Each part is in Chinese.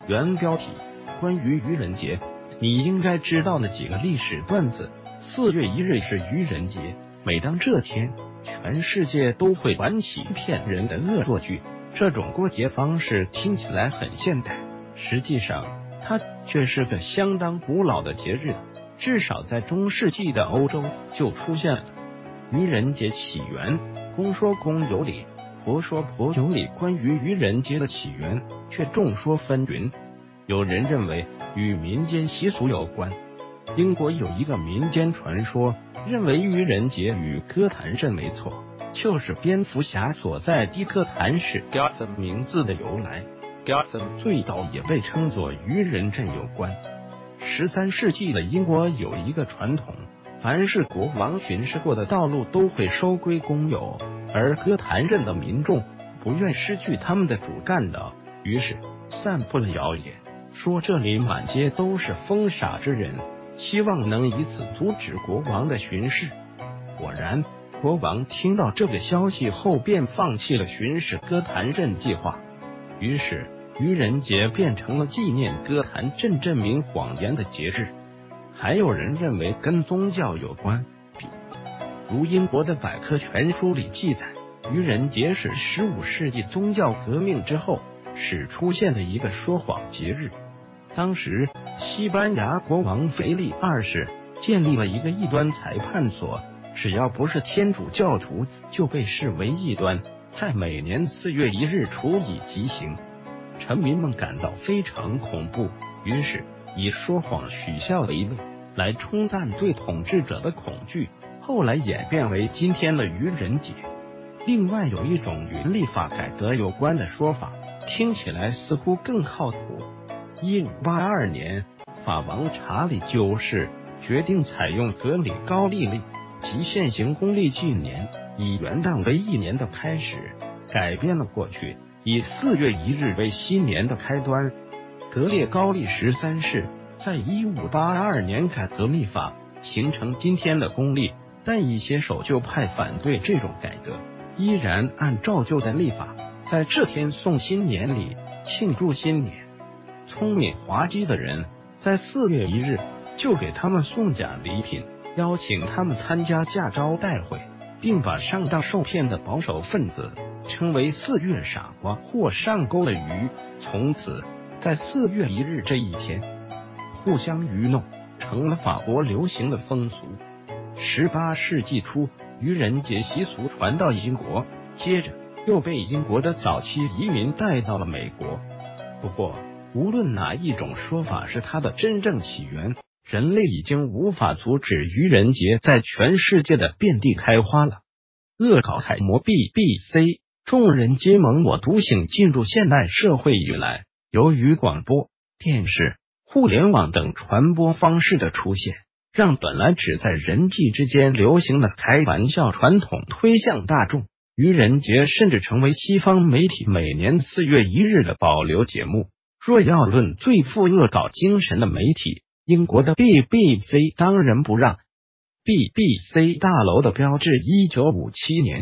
原标题：关于愚人节，你应该知道的几个历史段子。4月1日是愚人节，每当这天，全世界都会玩起骗人的恶作剧。这种过节方式听起来很现代，实际上它却是个相当古老的节日，至少在中世纪的欧洲就出现了。愚人节起源，公说公有理，婆说婆有理。关于愚人节的起源却众说纷纭，有人认为与民间习俗有关。英国有一个民间传说，认为愚人节与哥谭镇没错，就是蝙蝠侠所在地哥谭市 Gotham 名字的由来。Gotham 最早也被称作愚人镇有关。13世纪的英国有一个传统，凡是国王巡视过的道路都会收归公有，而哥谭镇的民众不愿失去他们的主干道，于是散布了谣言，说这里满街都是疯傻之人，希望能以此阻止国王的巡视。果然，国王听到这个消息后便放弃了巡视哥谭镇计划，于是愚人节变成了纪念哥谭镇镇民谎言的节日。还有人认为跟宗教有关，如英国的百科全书里记载，愚人节是15世纪宗教革命之后始出现的一个说谎节日。当时西班牙国王腓力2世建立了一个异端裁判所，只要不是天主教徒就被视为异端，在每年4月1日处以极刑。臣民们感到非常恐怖，于是以说谎取笑为乐，来冲淡对统治者的恐惧，后来演变为今天的愚人节。另外有一种与立法改革有关的说法，听起来似乎更靠谱。1582年，法王查理9世决定采用格里高利历及现行公历纪年，以元旦为一年的开始，改变了过去以4月1日为新年的开端。格列高利13世在1582年改革历法，形成今天的公历，但一些守旧派反对这种改革，依然按照旧的历法，在这天送新年礼，庆祝新年。聪明滑稽的人在4月1日就给他们送假礼品，邀请他们参加驾招待会，并把上当受骗的保守分子称为4月傻瓜或上钩的鱼。从此在4月1日这一天，互相愚弄成了法国流行的风俗。18世纪初，愚人节习俗传到英国，接着又被英国的早期移民带到了美国。不过无论哪一种说法是它的真正起源，人类已经无法阻止愚人节在全世界的遍地开花了。恶搞楷模 BBC， 众人皆蒙我独醒。进入现代社会以来，由于广播、电视、互联网等传播方式的出现，让本来只在人际之间流行的开玩笑传统推向大众，愚人节甚至成为西方媒体每年4月1日的保留节目。若要论最富恶搞精神的媒体，英国的 BBC 当仁不让。BBC 大楼的标志1957年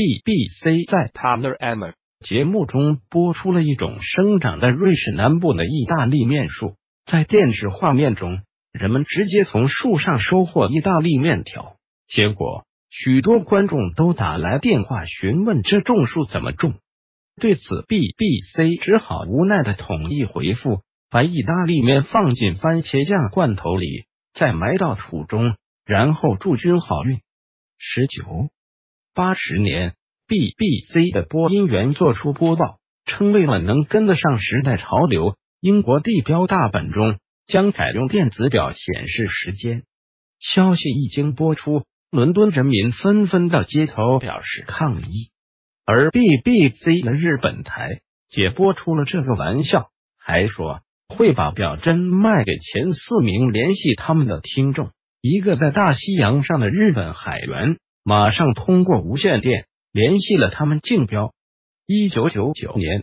BBC 在 Panorama 节目中播出了一种生长在瑞士南部的意大利面树，在电视画面中，人们直接从树上收获意大利面条，结果许多观众都打来电话询问这种树怎么种。对此 BBC 只好无奈的统一回复，把意大利面放进番茄酱罐头里，再埋到土中，然后祝君好运。80年 BBC 的播音员做出播报，称为了能跟得上时代潮流，英国地标大本钟将改用电子表显示时间。消息一经播出，伦敦人民纷纷到街头表示抗议，而 BBC 的日本台也播出了这个玩笑，还说会把表针卖给前4名联系他们的听众。一个在大西洋上的日本海员马上通过无线电联系了他们竞标。1999年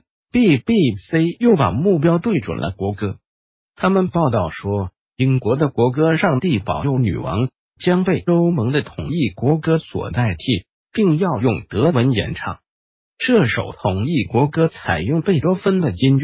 BBC 又把目标对准了国歌，他们报道说英国的国歌上帝保佑女王将被欧盟的统一国歌所代替，并要用德文演唱。这首统一国歌采用贝多芬的音乐，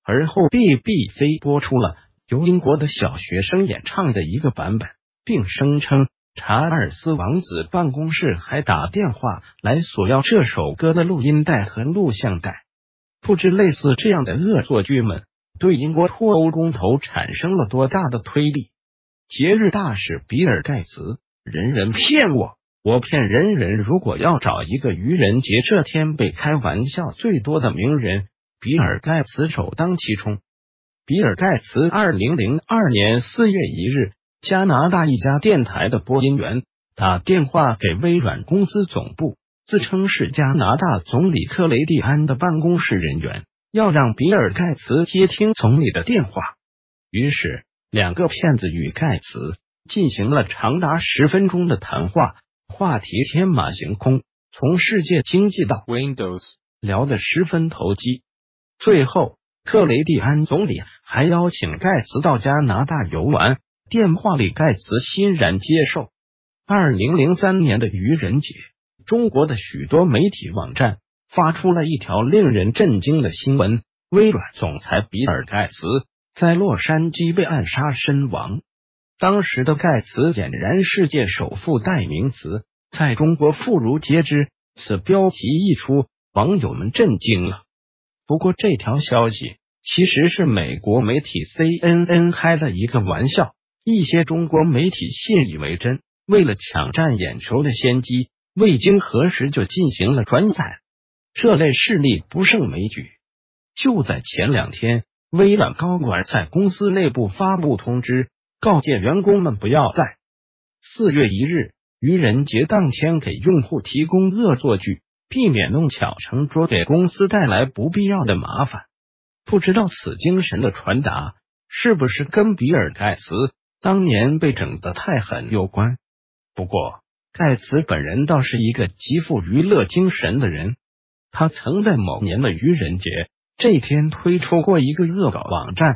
而后 BBC 播出了由英国的小学生演唱的一个版本，并声称查尔斯王子办公室还打电话来索要这首歌的录音带和录像带。不知类似这样的恶作剧们对英国脱欧公投产生了多大的推力。节日大使比尔盖茨，人人骗我，我骗人人。如果要找一个愚人节这天被开玩笑最多的名人，比尔盖茨首当其冲。比尔盖茨2002年4月1日，加拿大一家电台的播音员打电话给微软公司总部，自称是加拿大总理克雷蒂安的办公室人员，要让比尔盖茨接听总理的电话。于是两个骗子与盖茨进行了长达10分钟的谈话，话题天马行空，从世界经济到 Windows 聊得十分投机。最后克雷蒂安总理还邀请盖茨到加拿大游玩，电话里盖茨欣然接受。2003年的愚人节，中国的许多媒体网站发出了一条令人震惊的新闻：微软总裁比尔盖茨在洛杉矶被暗杀身亡。当时的盖茨俨然世界首富代名词，在中国妇孺皆知。此标题一出，网友们震惊了。不过这条消息其实是美国媒体 CNN 开的一个玩笑，一些中国媒体信以为真，为了抢占眼球的先机，未经核实就进行了转载。这类事例不胜枚举。就在前2天，微软高管在公司内部发布通知，告诫员工们不要在4月1日愚人节当天给用户提供恶作剧，避免弄巧成拙，给公司带来不必要的麻烦。不知道此精神的传达是不是跟比尔盖茨当年被整得太狠有关？不过盖茨本人倒是一个极富娱乐精神的人，他曾在某年的愚人节这天推出过一个恶搞网站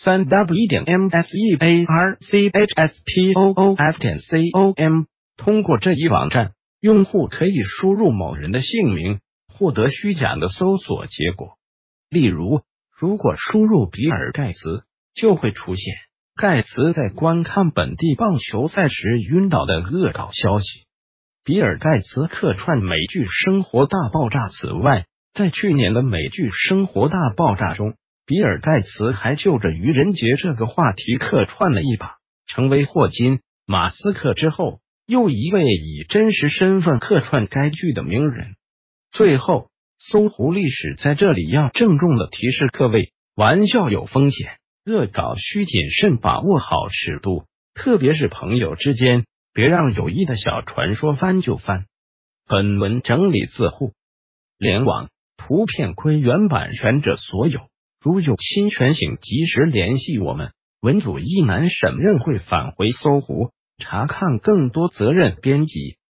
3w.mearchspoof.com， 通过这一网站，用户可以输入某人的姓名，获得虚假的搜索结果。例如，如果输入比尔盖茨，就会出现盖茨在观看本地棒球赛时晕倒的恶搞消息。比尔盖茨客串美剧《生活大爆炸》。此外，在去年的美剧《生活大爆炸》中，比尔盖茨还就着愚人节这个话题客串了一把，成为霍金、马斯克之后又一位以真实身份客串该剧的名人。最后，搜狐历史在这里要郑重的提示各位，玩笑有风险，恶搞需谨慎，把握好尺度，特别是朋友之间，别让有益的小传说翻就翻。本文整理自护，联网，图片归原版权者所有，如有侵权请及时联系我们。文组一男审认会返回搜狐查看更多责任编辑。